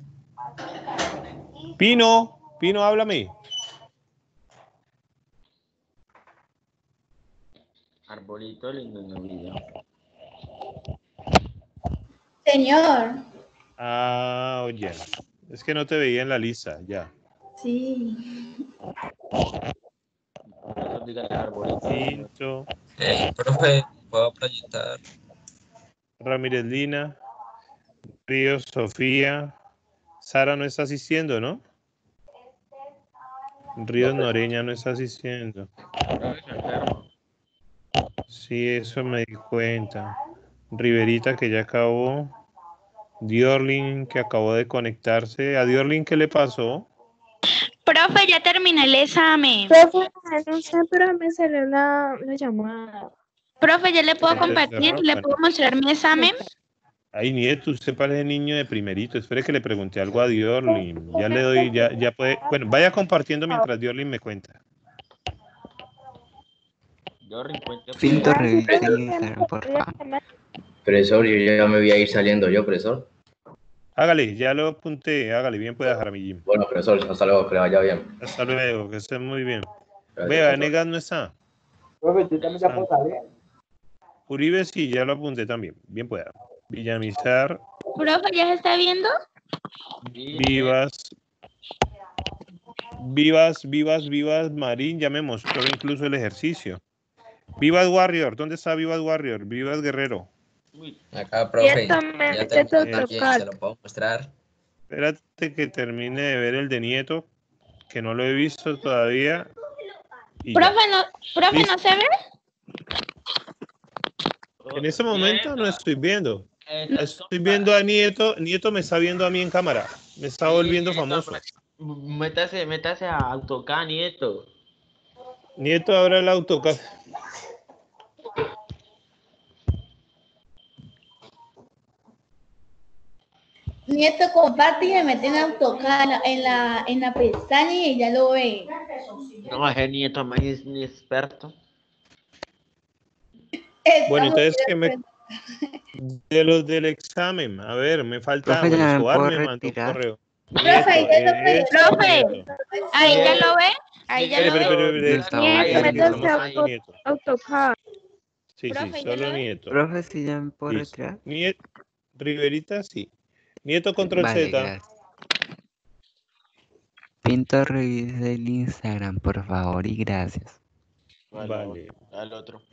Pino, Pino, háblame. Arbolito lindo novillo. Señor. Ah, oye. Es que no te veía en la lista, ya. Sí. Pinto. Eh, profe, ¿puedo proyectar? Ramírez Lina. Ríos, Sofía. Sara no está asistiendo, ¿no? Ríos Noreña no está asistiendo. Sí, eso me di cuenta. Riverita que ya acabó. Diorlin que acabó de conectarse. ¿A Diorlin qué le pasó? Profe, ya terminé el examen. Profe, no sé, pero me salió la, la llamada. Profe, ¿ya le puedo Entonces, compartir? Rafa, ¿Le puedo mostrar mi examen? Ay, Nieto, usted parece niño de primerito. Espere que le pregunté algo a Diorlin. Ya le doy, ya, ya puede. Bueno, vaya compartiendo mientras Diorlin me cuenta. Pinto, revisen Instagram, por favor. Profesor, yo ya me voy a ir saliendo yo, profesor. Hágale, ya lo apunté. Hágale, bien puede dejar a mi Jim. Bueno, profesor, hasta luego, que le vaya bien. Hasta luego, que esté muy bien. Gracias, Vea, profesor. Negas no está. Profe, yo también ya puedo salir. Uribe sí, ya lo apunté también. Bien pueda. Villamizar, Profe, ¿ya se está viendo? Vivas, Vivas, Vivas, Vivas, Marín, ya me mostró incluso el ejercicio. Vivas Warrior, ¿dónde está Vivas Warrior? Vivas Guerrero. Acá, Y profe, esto me ya mete terminé también, AutoCAD. se lo puedo mostrar. Espérate que termine de ver el de Nieto, que no lo he visto todavía. Y ya. Profe, no, profe, Listo. ¿no se ve? En ese momento no estoy viendo. Eso, Estoy viendo a Nieto. Nieto me está viendo a mí en cámara. Me está sí, volviendo Nieto, famoso. pre- Métase, métase a AutoCAD, Nieto. Nieto ahora el AutoCAD. Nieto comparte y me mete en AutoCAD en la, en la, en la pestaña y ya lo ve. No, ese Nieto más es ni experto. Bueno, Estamos entonces, ¿qué me, de los del examen? A ver, me falta. Profe, Bueno, ya me Escobar puedo me mandó un retirar. correo. Profe, Nieto, ya lo eh, eso, Profe, Nieto. ahí ya lo ve, ahí ya Espere, lo espere, ve. espere, espere. Lo estaba Ahí, Nieto, ahí, viendo. métase estamos a ahí, Auto- Nieto. AutoCAD. Sí, sí, Profe, ¿ya solo lo ve? Nieto. Profe, si ya me puedo Listo. retirar. Niet- Riverita, sí. Nieto, control Vale, Z. gracias. Pinto, revise el Instagram, por favor, y gracias. Vale. Al otro.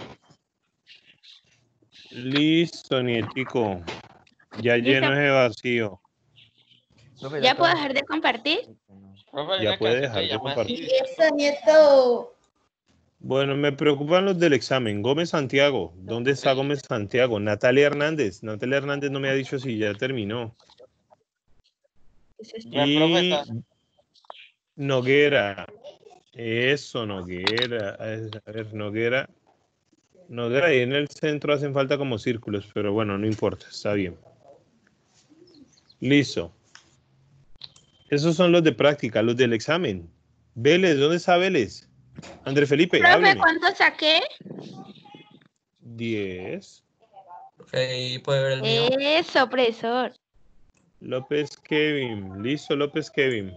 Listo, Nietico. Ya Listo. lleno ese vacío. ¿Ya puedo dejar de compartir? Profe, hay Ya una puede canción que dejar de llama así. compartir. Eso, Nieto. Bueno, me preocupan los del examen. Gómez Santiago. ¿Dónde está Gómez Santiago? Natalia Hernández. Natalia Hernández no me ha dicho si ya terminó. Ya, Y profesor. Noguera. Eso, Noguera. A ver, Noguera. Noguera, ahí en el centro hacen falta como círculos, pero bueno, no importa, está bien. Listo. Esos son los de práctica, los del examen. Vélez, ¿dónde está Vélez? André Felipe, Profe, hábleme. ¿cuánto saqué? diez. Profe, ahí puede ver el mío. Eso, profesor. López Kevin. Listo, López Kevin.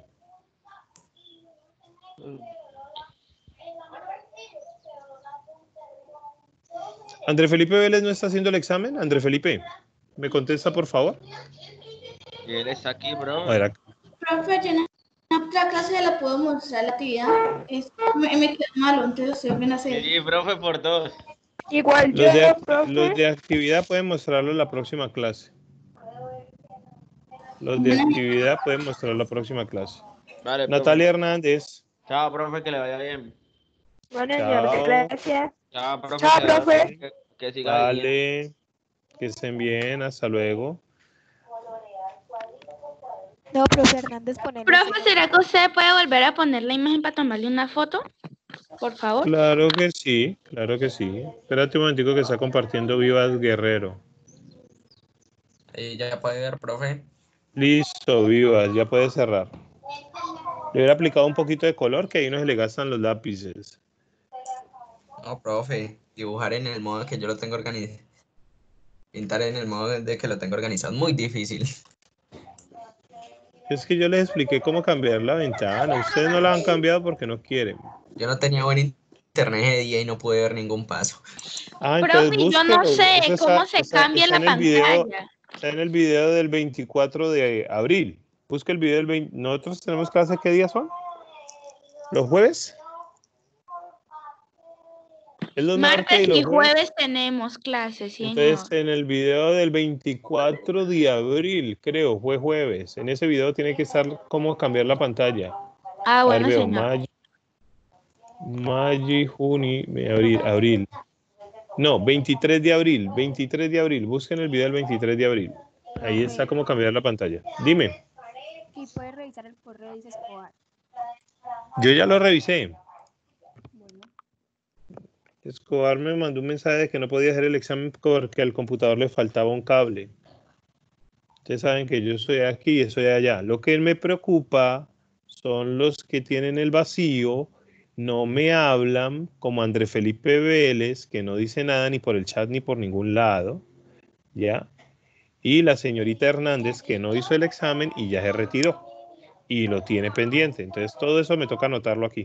André Felipe Vélez no está haciendo el examen. André Felipe, ¿me contesta, por favor? Y él está aquí, bro. A ver, Profe, yo en la otra clase ya la puedo mostrar la actividad. Es, me, me quedó malo, entonces se ven a hacer. Sí, profe, por dos. Igual los yo, de, profe. los de actividad pueden mostrarlo en la próxima clase. Los de actividad pueden mostrarlo en la próxima clase. Vale, Natalia profe. Hernández. Chao, profe, que le vaya bien. Bueno, Chao. señor, gracias. Chao, profe. Chao, que le vaya profe. bien, Que, que siga bien. Vale. Que estén bien. Hasta luego. No, profe Hernández, ponele. Profe, ¿será que usted puede volver a poner la imagen para tomarle una foto? Por favor. Claro que sí, claro que sí. Espérate un momentico que está compartiendo Vivas Guerrero. Ahí ya puede ver, profe. Listo, Vivas, ya puede cerrar. Le hubiera aplicado un poquito de color, que ahí no se le gastan los lápices. No, profe, dibujar en el modo que yo lo tengo organizado. Pintar en el modo de que lo tengo organizado. Muy difícil. Es que yo les expliqué cómo cambiar la ventana. Ustedes no la han cambiado porque no quieren. Yo no tenía buen internet ese día y no pude ver ningún paso. Ah, entonces Profe, yo no búsquelo. sé Eso está- cómo se está- cambia está la en el video- pantalla. Está en el video del veinticuatro de abril. Busca el video del veinte. ¿Nosotros tenemos clase qué días son? ¿Los jueves? Es los martes Martes los y jueves tenemos clases, señor. Entonces, en el video del veinticuatro de abril, creo, fue jueves. En ese video tiene que estar cómo cambiar la pantalla. Ah, A ver, bueno, veo, señor. mayo, mayo, junio, abril, abril. No, veintitrés de abril, veintitrés de abril. Busquen el video del veintitrés de abril. Ahí está cómo cambiar la pantalla. Dime, Y puede revisar el correo, dice Escobar. yo ya lo revisé. Escobar me mandó un mensaje de que no podía hacer el examen porque al computador le faltaba un cable. Ustedes saben que yo soy aquí y estoy allá. Lo que me preocupa son los que tienen el vacío, no me hablan, como André Felipe Vélez, que no dice nada ni por el chat ni por ningún lado, ¿ya? Y la señorita Hernández, que no hizo el examen y ya se retiró y lo tiene pendiente. Entonces todo eso me toca anotarlo aquí.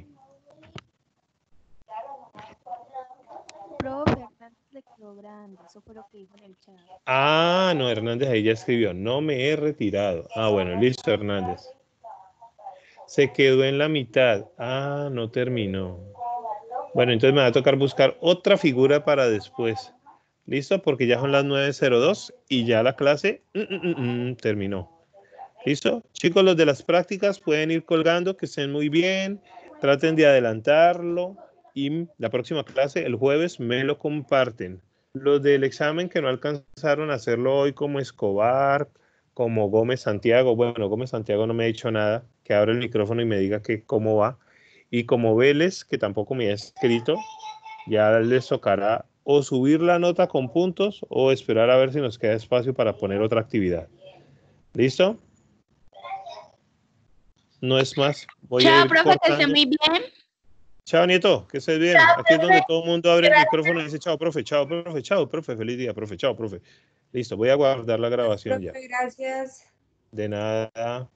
Profe Hernández le quedó grande, eso fue lo que dijo en el chat. Ah, no, Hernández ahí ya escribió, no me he retirado. Ah, bueno, listo, Hernández. Se quedó en la mitad. Ah, no terminó. Bueno, entonces me va a tocar buscar otra figura para después. ¿Listo? Porque ya son las nueve cero dos y ya la clase mm, mm, mm, mm, terminó. ¿Listo? Chicos, los de las prácticas pueden ir colgando, que estén muy bien. Traten de adelantarlo. Y la próxima clase, el jueves, me lo comparten. Los del examen que no alcanzaron a hacerlo hoy, como Escobar, como Gómez Santiago. Bueno, Gómez Santiago no me ha dicho nada. Que abra el micrófono y me diga que cómo va. Y como Vélez, que tampoco me ha escrito, ya les tocará o subir la nota con puntos o esperar a ver si nos queda espacio para poner otra actividad. ¿Listo? No es más. Voy a Chao, ir profe, que esté cortando. muy bien. Chao, Nieto, que estés bien. Aquí es donde todo el mundo abre el micrófono y dice chao, profe, chao, profe, chao, profe, feliz día, profe, chao, profe. Listo, voy a guardar la grabación ya. Profe, gracias. De nada.